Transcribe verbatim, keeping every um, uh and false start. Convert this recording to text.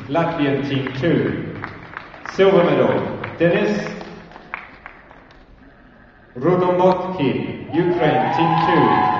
Latvian Team two. Silver medal, Denis Rudomotkin, Ukraine Team two.